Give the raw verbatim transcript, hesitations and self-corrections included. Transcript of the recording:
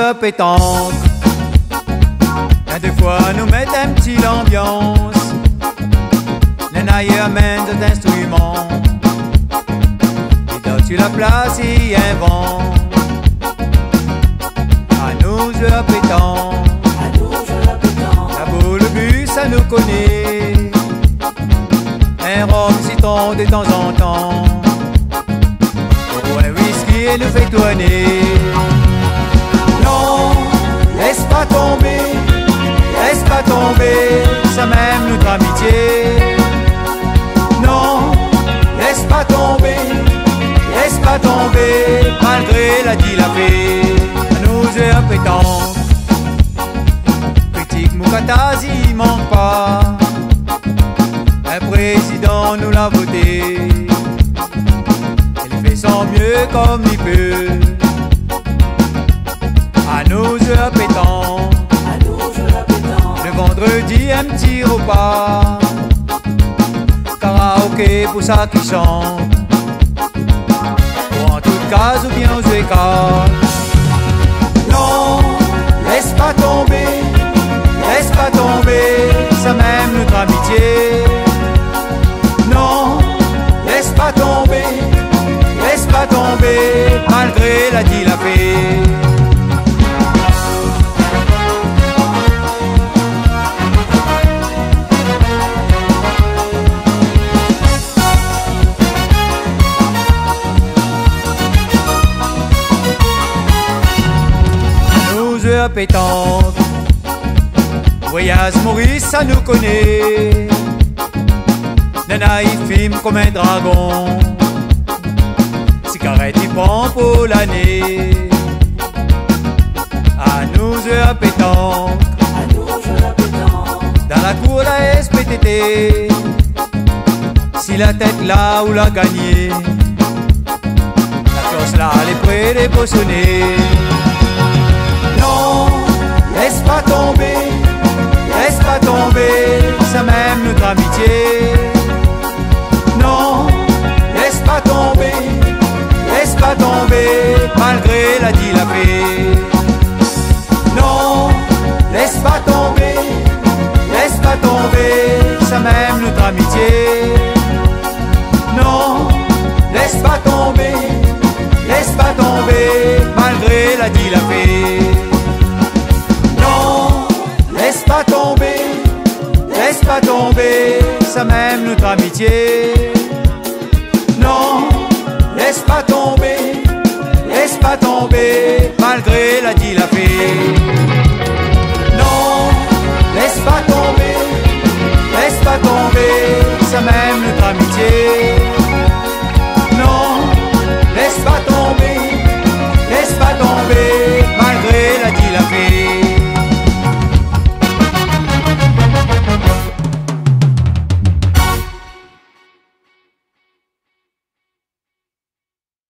jeux pétanque. Et des fois nous mettons un petit l'ambiance. Les naïers amènent des instruments. Et dans sur la place y inventent. À nous jeux pétanque. La boule, le but, ça nous connaît. Un rhum citron de temps en temps. Ou un whisky et nous fait tourner. Non, laisse pas tomber, laisse pas tomber, ça même notre amitié. Non, laisse pas tomber, laisse pas tomber, malgré la dilapée. À nous heures pétanque, critique Moukatazi, il manque pas. Un président nous l'a voté. Il fait son mieux comme il peut. À nos heures pétanque, le vendredi un petit repas. Karaoké pour ça qui chante. Ou en tout cas ou bien aux écarts. Non, laisse pas tomber, laisse pas tomber, ça même notre amitié. Non, laisse pas tomber, laisse pas tomber, malgré la dilapée. Nous heures pétanque, voyage Maurice, ça nous connaît. Nana il filme comme un dragon. Cigarette il prend pour l'année. À nous heures pétanque, dans la cour la S P T T. Si la tête là où l'a gagné, la cloche là elle est près de sonner. Non, laisse pas tomber, laisse pas tomber, ça même notre amitié. Non, laisse pas tomber, laisse pas tomber, malgré la dilapée. Non, laisse pas tomber, laisse pas tomber, ça même notre amitié. Non, laisse pas tomber, laisse pas tomber, malgré la dilapée. Non, laisse pas tomber, laisse pas tomber, ça même notre amitié. Non, laisse pas tomber, laisse pas tomber, malgré la dilapée. Non, laisse pas tomber, laisse pas tomber, ça même notre amitié.